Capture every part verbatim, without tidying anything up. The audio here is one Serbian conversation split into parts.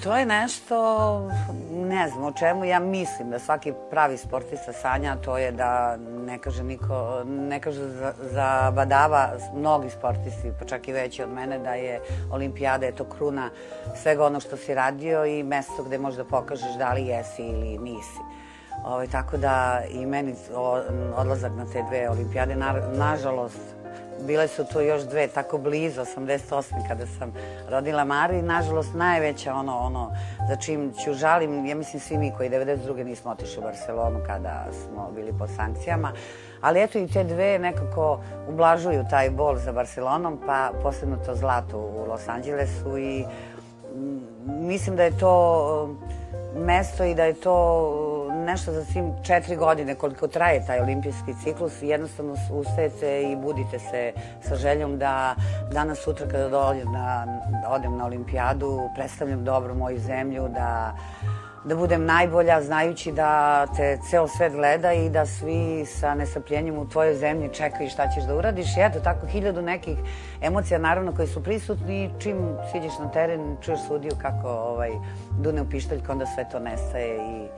To je nešto, ne znam o čemu, ja mislim da svaki pravi sportista sanja, to je da ne kaže niko, ne kaže za badava mnogi sportisti, pa čak i veći od mene, da je olimpijada, je to kruna svega ono što si radio i mesto gde možeš da pokažeš da li jesi ili nisi. Tako da i meni odlazak na te dve olimpijade, nažalost, bile su tu još dve, tako blizu, osamdeset osme kada sam rodila Mari, nažalost najveća ono, ono, za čim ću žalim, ja mislim svi mi koji devedeset druge nismo otišli u Barcelonu kada smo bili pod sankcijama, ali eto i te dve nekako ublažuju taj bol za Barcelonom, pa posebno to zlato u Los Angelesu i mislim da je to mesto i da je to nešto za svim četiri godine koliko traje taj olimpijski ciklus, jednostavno ustajete i budite se sa željom da danas sutra kada dođem da odem na olimpijadu, predstavljam dobro moju zemlju, da da budem najbolja, znajući da te ceo svet gleda i da svi sa nestrpljenjem u tvojoj zemlji čekaju šta ćeš da uradiš. I eto, tako hiljadu nekih emocija, naravno, koji su prisutni. Čim siđeš na teren, čuješ sudiju kako dune u pištaljku, onda sve to nestaje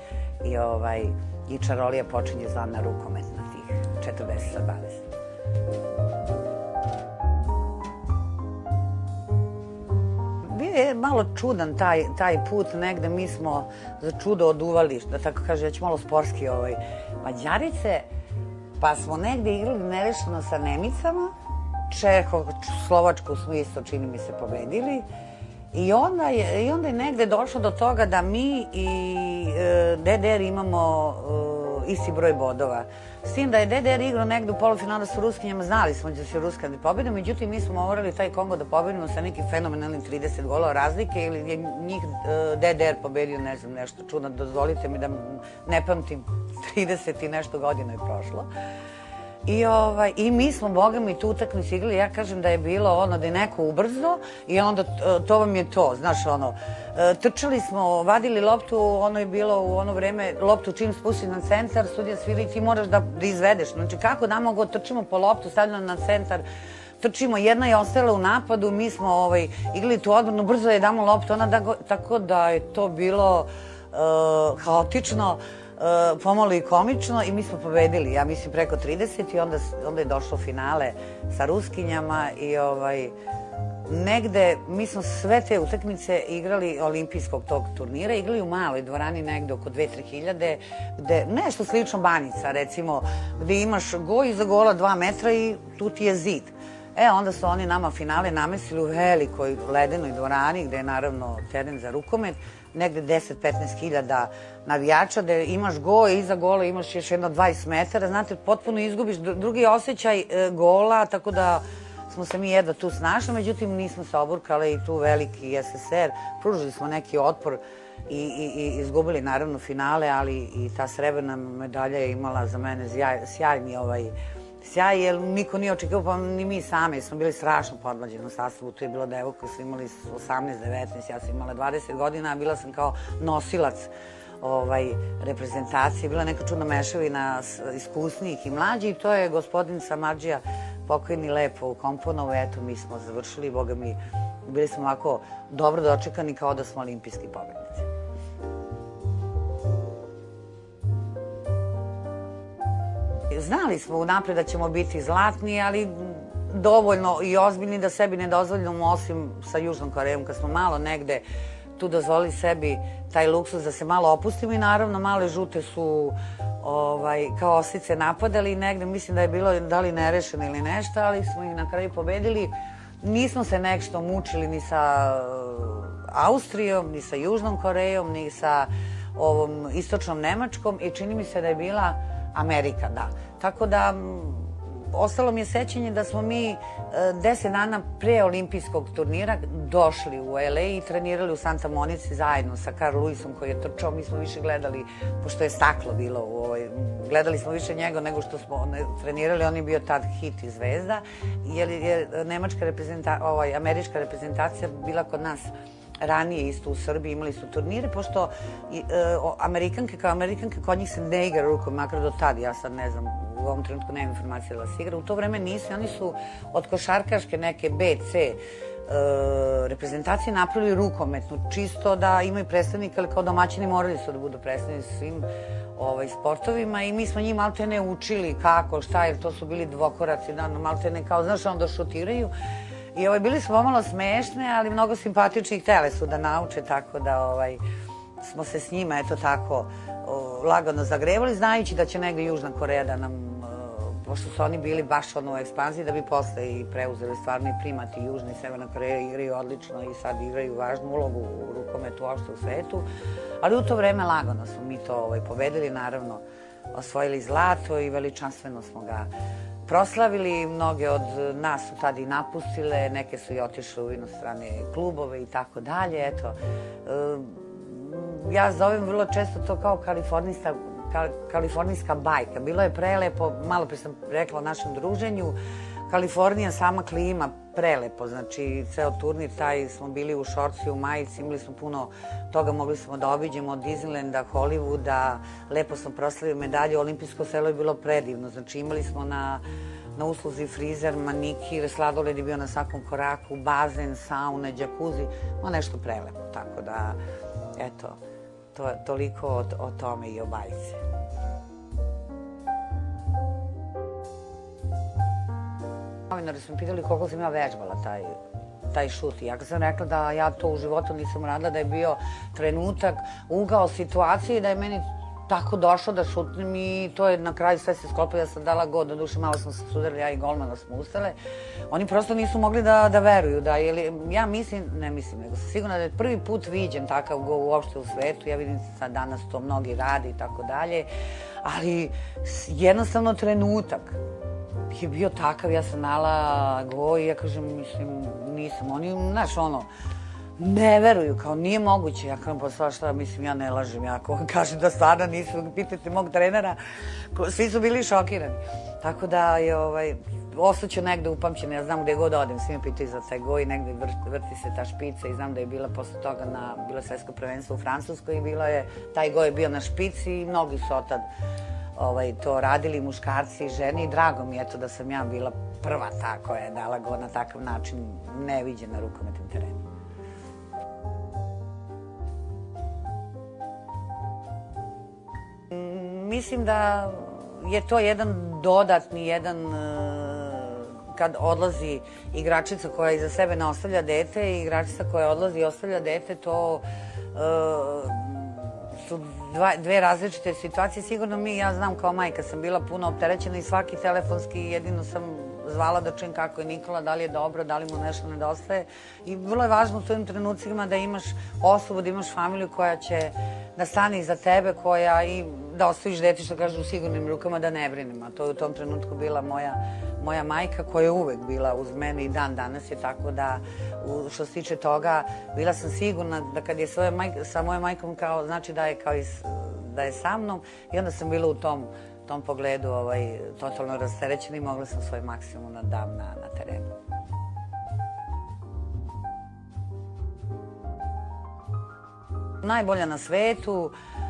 i čarolija počinje zvana rukometna tih četrdeset sa dvadeset. Je malo čudan taj put, negde mi smo za čudo oduvali, da tako kaže, ja ću malo sportski Mađarice, pa smo negde igrali nerešeno sa Nemicama, Slovačku smo isto, čini mi se, pobedili i onda je negde došlo do toga da mi i D D R imamo isti broj bodova. S tim da je D D R igrao negde u polufinalu sa Ruskinjama, znali smo da će Ruska da pobedi, međutim mi smo morali taj Kongo da pobedimo sa nekim fenomenalnim trideset golova razlike ili je njih D D R pobedio, ne znam, nešto čudno, dozvolite mi da ne pamtim, trideset i nešto godina je prošlo. I mi smo, boga mi, tu utakmicu igrali, ja kažem da je bilo ono da je neko ubrzo i onda to vam je to, znaš ono, trčali smo, vadili loptu, ono je bilo u ono vreme, loptu čim spusti na centar, sudija svili, ti moraš da izvedeš, znači kako da mogu trčimo po loptu, stavljamo na centar, trčimo, jedna je ostala u napadu, mi smo igrali tu odbranu, brzo je damo loptu, tako da je to bilo haotično, pomalo i komično i mi smo pobedili, ja mislim preko trideset i onda je došlo finale sa Ruskinjama i negde mi smo sve te utakmice igrali olimpijskog tog turnira, igrali u maloj dvorani negde oko dve do tri hiljade, gde nešto slično Banjica recimo, gde imaš go iza gola dva metra i tu ti je zid. E, onda su oni nama finale namestili u velikoj ledenoj dvorani, gde je naravno teren za rukomet, negde deset do petnaest hiljada navijača, gde imaš go i iza gola imaš još jedno dvadeset metara, znate, potpuno izgubiš drugi osjećaj gola, tako da smo se mi jedva tu snašli, međutim nismo se oburkali i tu veliki S S R, pružili smo neki otpor i izgubili naravno finale, ali i ta srebrna medalja je imala za mene sjajni sjaj, jer niko nije očekivao, pa ni mi sami smo bili strašno podmlađeni u sastavu, tu je bilo devojka koji su imali osamnaest devetnaest, ja sam imala dvadeset godina, a bila sam kao nosilac reprezentacije, bila neka čudna mešavina iskusnijih i mlađih i to je gospodin Samardžija pokojni lepo ukomponovao, eto mi smo završili, boga mi, bili smo ovako dobro dočekani kao da smo olimpijski pobednici. Znali smo unapred da ćemo biti zlatni, ali dovoljno i ozbiljni da sebi ne dozvoljamo, osim sa Južnom Korejom, kad smo malo negde tu dozvolili sebi taj luksus da se malo opustimo i naravno male žute su kao osice napadali i negde mislim da je bilo da li nerešeno ili nešto, ali smo ih na kraju pobedili. Nismo se nešto mučili ni sa Austrijom, ni sa Južnom Korejom, ni sa ovom istočnom Nemačkom i čini mi se da je bila Amerika, da. Tako da, ostalo mi je sećanje da smo mi deset dana pre olimpijskog turnira došli u L A i trenirali u Santa Monici zajedno sa Carl Lewisom koji je trčao. Mi smo više gledali, pošto je staklo bilo, gledali smo više njega nego što smo trenirali. On je bio tad hit i zvezda, jer je američka reprezentacija bila kod nas ranije isto u Srbiji imali su turnire, pošto Amerikanke kao Amerikanke kod njih se ne igra rukom, makar do tad, ja sad ne znam, u ovom trenutku nema informacije da se igra, u to vreme nisu, oni su od košarkaške neke B, C reprezentacije napravili rukometnu, čisto da imaju predstavnika, ali kao domaćini morali su da budu predstavnici svim sportovima i mi smo njih maltene učili kako, šta, jer to su bili dvokoraci, maltene kao, znaš, onda šutiraju. I bili su pomalo smešne, ali mnogo simpatični, htjeli su da nauče, tako da smo se s njima, eto tako, lagano zagrevali, znajući da će negdje Južna Koreja da nam, pošto su oni bili baš ono u ekspanziji, da bi posle i preuzeli stvarno i primati Južna i Severna Koreja, igraju odlično i sad igraju važnu ulogu u rukometu uopšte u svetu, ali u to vreme lagano smo mi to pobedili, naravno, osvojili zlato i veličanstveno smo ga proslavili, mnoge od nas su tada i napustile, neke su i otišle u inostrane klubove i tako dalje, eto. Ja zovem vrlo često to kao kalifornijska bajka. Bilo je prelepo, malo pre sam rekla o našem druženju, Kalifornija, sama klima, prelepo, znači ceo turnir taj smo bili u šorci, u majici, imali smo puno toga, mogli smo da obiđemo od Disneylanda, Hollywooda, lepo smo proslavili medalje, olimpijsko selo je bilo predivno, znači imali smo na na usluzi frizer, manikir, sladoled je bio na svakom koraku, bazen, saune, džakuzi, no nešto prelepo, tako da, eto, toliko o tome i o bajci. Novinari su mi pitali koliko sam ja vežbala taj šut. Ja kad sam rekla da ja to u životu nisam radila, da je bio trenutak, ugao situacije i da je meni tako došlo da šutnem i to je na kraju sve se sklopilo. Ja sam dala god, do duše malo smo se sudarili, ja i golmana smo ustale. Oni prosto nisu mogli da veruju. Ja mislim, ne mislim, nego sam sigurna da je prvi put viđen takav go uopšte u svetu. Ja vidim sad danas to mnogi radi i tako dalje. Ali jednostavno trenutak je bio takav, ja sam nala go i ja kažem, mislim, nisam. Oni, znaš, ono, ne veruju, kao nije moguće. Ja kažem, pa sva šta, mislim, ja ne lažem. Ja kažem da stvarno nisu, pitajte mog trenera, svi su bili šokirani. Tako da je, ostaću negde upamćena, ja znam gde god odem, svi me pitaju za taj go i negde vrti se ta špica i znam da je bila posle toga na, bilo svetsko prvenstvo u Francuskoj i bilo je, taj go je bio na špici i mnogi su otad to radili, muškarci i žene i drago mi je to da sam ja bila prva ta koja je dala go na takav način neviđen na rukometnom terenu. Mislim da je to jedan dodatni, jedan, kad odlazi igračica koja iza sebe ne ostavlja dete i igračica koja odlazi i ostavlja dete, to su dve različite situacije. Sigurno mi, ja znam kao majka sam bila puno opterećena i svaki telefonski jedino sam zvala da čujem kako je Nikola, da li je dobro, da li mu nešto nedostaje. I vrlo je važno u svojim trenucima da imaš osobu, da imaš familiju koja će da stane iza tebe, koja i da ostaviš dete, što kažu, u sigurnim rukama, da ne brinem. A to je u tom trenutku bila moja majka, koja je uvek bila uz mene i dan danas je, tako da, što se tiče toga, bila sam sigurna da kad je sa mojom majkom, kao, znači da je kao da je sa mnom i onda sam bila u tom tom pogledu totalno rasterećena i mogla sam svoj maksimum da dam na terenu. Najbolja na svetu,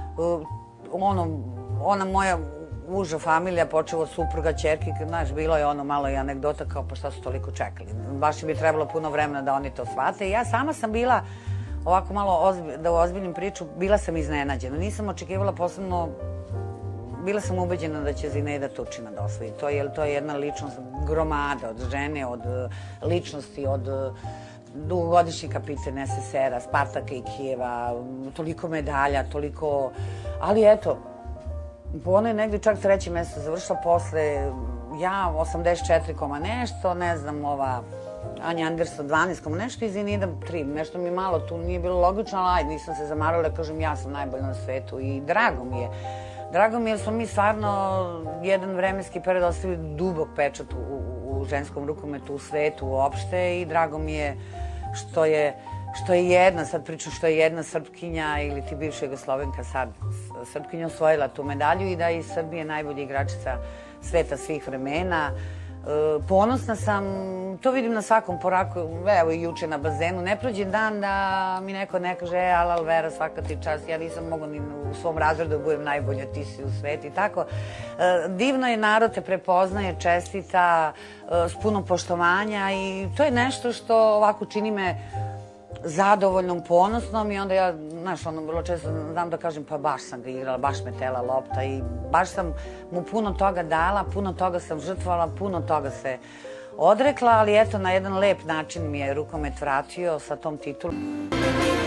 ona moja uža familija, počeo od supruga, ćerki, znaš, bilo je ono malo i anegdota kao pa šta su toliko čekali. Baš bi trebalo puno vremena da oni to shvate. Ja sama sam bila, ovako malo da ozbiljnim priču, bila sam iznenađena. Nisam očekivala posebno, bila sam ubeđena da će Zineda Turčina da osvoji to, jer to je jedna ličnost gromada od žene, od ličnosti, od dugogodišnji kapiten es es er a, Spartaka i Kijeva, toliko medalja, toliko, ali eto, ona je negdje čak treće mjesto završila posle, ja osamdeset četiri koma nešto, ne znam, ova Anja Anderson dvanaest koma nešto i Zineda tri, nešto mi malo tu nije bilo logično, ali ajde, nisam se zamarala, kažem ja sam najbolja na svetu i drago mi je. Drago mi je jer smo mi stvarno jedan vremenski period ostavili dubok pečat u ženskom rukometu, u svetu uopšte i drago mi je što je što je jedna, sad pričam što je jedna Srpkinja ili ti bivša Jugoslovenka sad Srpkinja osvojila tu medalju i da je iz Srbije najbolja igračica sveta svih vremena. Ponosna sam, to vidim na svakom koraku, evo i juče na bazenu, ne prođe dan da mi neko ne kaže, e, Alal Vera, svaka ti čast, ja nisam mogla ni u svom razredu da budem najbolja, ti si u svetu i tako. Divno je, narod te prepoznaje, čestita, s puno poštovanja i to je nešto što ovako čini me zadovoljnom, ponosnom i onda ja, znaš, ono, vrlo često znam da kažem, pa baš sam ga igrala, baš me tela lopta i baš sam mu puno toga dala, puno toga sam žrtvovala, puno toga se odrekla, ali eto, na jedan lep način mi je rukomet vratio sa tom titulom.